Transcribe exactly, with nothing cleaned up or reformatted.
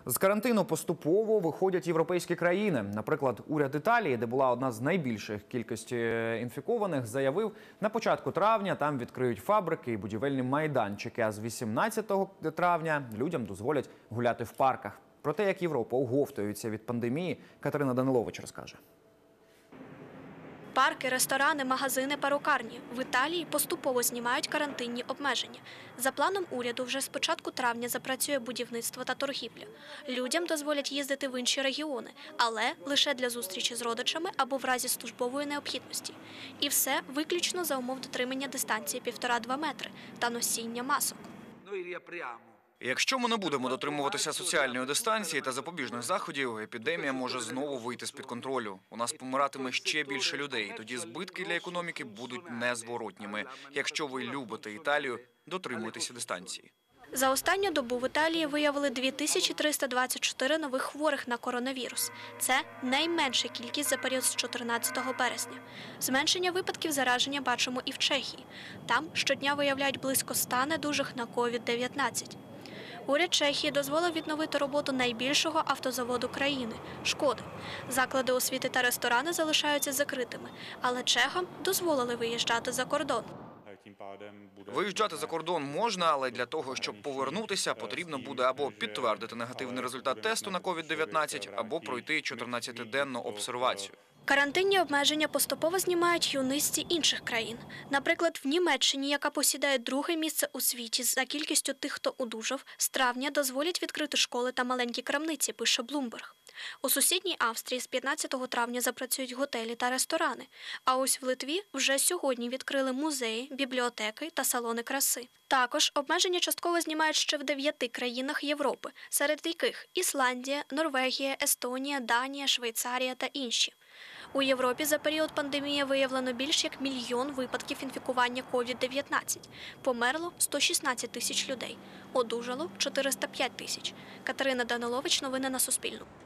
З карантину поступово виходять європейські країни. Наприклад, уряд Італії, де була одна з найбільших кількості інфікованих, заявив, на початку травня там відкриють фабрики і будівельні майданчики, а з вісімнадцятого травня людям дозволять гуляти в парках. Про те, як Європа оговтується від пандемії, Катерина Данилович розкаже. Парки, ресторани, магазини, перукарні. В Італії поступово знімають карантинні обмеження. За планом уряду, вже з початку травня запрацює будівництво та торгівля. Людям дозволять їздити в інші регіони, але лише для зустрічі з родичами або в разі службової необхідності. І все виключно за умов дотримання дистанції півтора-два метри та носіння масок. Якщо ми не будемо дотримуватися соціальної дистанції та запобіжних заходів, епідемія може знову вийти з-під контролю. У нас помиратиме ще більше людей, тоді збитки для економіки будуть незворотніми. Якщо ви любите Італію, дотримуйтеся дистанції. За останню добу в Італії виявили дві тисячі триста двадцять чотири нових хворих на коронавірус. Це найменша кількість за період з чотирнадцятого березня. Зменшення випадків зараження бачимо і в Чехії. Там щодня виявляють близько ста недужих на ковід дев'ятнадцять. Уряд Чехії дозволив відновити роботу найбільшого автозаводу країни – «Шкоди». Заклади освіти та ресторани залишаються закритими, але чехам дозволили виїжджати за кордон. Виїжджати за кордон можна, але для того, щоб повернутися, потрібно буде або підтвердити негативний результат тесту на ковід дев'ятнадцять, або пройти чотирнадцятиденну обсервацію. Карантинні обмеження поступово знімають юнисті інших країн. Наприклад, в Німеччині, яка посідає друге місце у світі за кількістю тих, хто одужав, з травня дозволять відкрити школи та маленькі крамниці, пише Bloomberg. У сусідній Австрії з п'ятнадцятого травня запрацюють готелі та ресторани. А ось в Литві вже сьогодні відкрили музеї, бібліотеки та салони краси. Також обмеження частково знімають ще в дев'яти країнах Європи, серед яких Ісландія, Норвегія, Естонія, Данія, Швейцарія та інші. У Європі за період пандемії виявлено більш як мільйон випадків інфікування ковід дев'ятнадцять. Померло сто шістнадцять тисяч людей, одужало чотириста п'ять тисяч. Катерина Данилович, новини на Суспільному.